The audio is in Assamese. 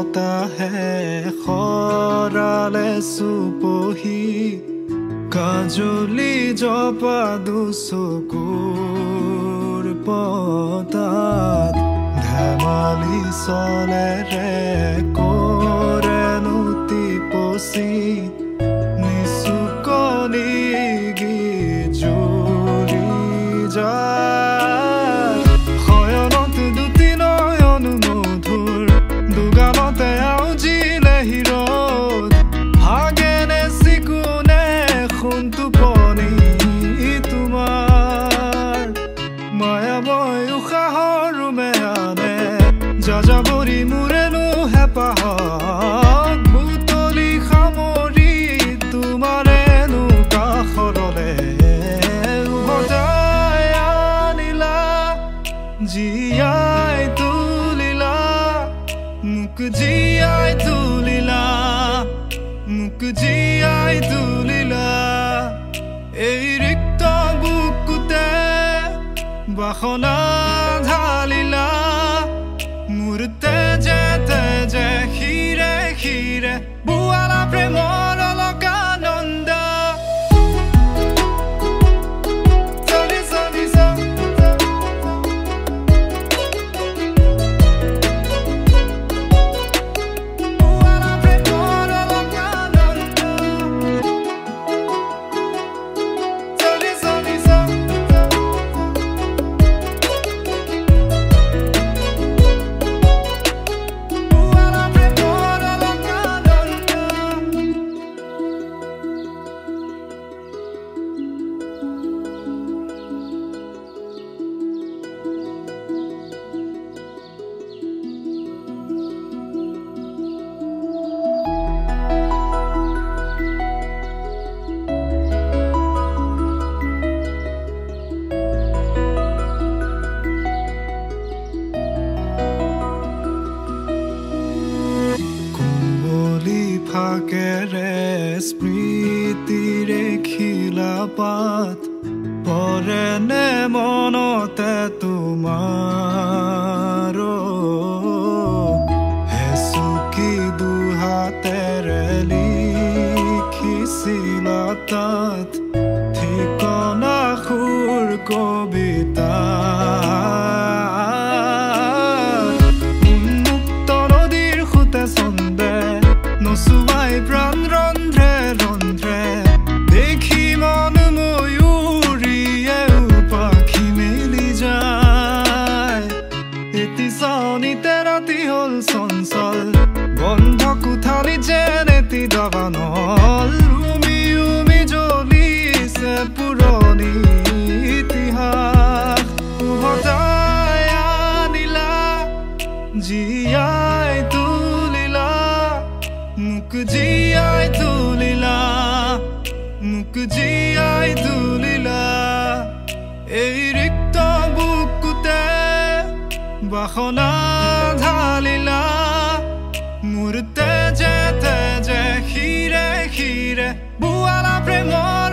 বতাহে খৰালে চুপহি কাজলি জপা দুচকুৰ পতাত ধেমালি চলেৰে কৰে নুতি পচি নিচুকনি গিজুৰি যায় শয়নত দুটি নয়ন মধুৰ দুগানতে আউজিলে হিৰত হাগেনে চিকুনে সোণটোপনি তোমাৰ মায়াময় উশাহৰ মেয়ানে যাযাবৰী মোৰেনো হেঁপাহত বুটলি সামৰি তোমাৰেনো কাষৰলে উভতাই আনিলা জীয়াই তুলিলা মোক জীয়াই তুলিলা মোক জীয়াই তুলিলা এই ৰিক্ত বুকুতে বাসনা ঢালিলা মোৰ তেজে তেজে শিৰে শিৰে বুৱালা প্ৰেমৰ অলকানন্দ ফাকেৰে স্মৃতিৰে খিলা পাত পৰেনে মনতে তোমাৰ হেচুকি দুহাতেৰে লিখিছিলা তাত ঠিকনা সুৰ কবিতা উন্মুক্ত নদীৰ সুতে চন্দে নচুৱাই প্ৰাণ ৰন্ধ্ৰে ৰন্ধ্ৰে দেখি মন ময়ূৰীয়ে পাখি মেলি যায় এটি চাউনিতে ৰাতি হ'ল চঞ্চল বন্ধ কোঠালি যেন এটি দাবানল উমি উমি জ্বলিছে পুৰণি ইতিহাস উভতাই আনিলা জীয়াই তুলিলা মোক জীয়াই তুলিলা মোক জীয়াই তুলিলা এই ৰিক্ত বুকুতে বাসনা ঢালিলা মোৰ তেজে তেজে শিৰে শিৰে বুৱালা প্ৰেমৰ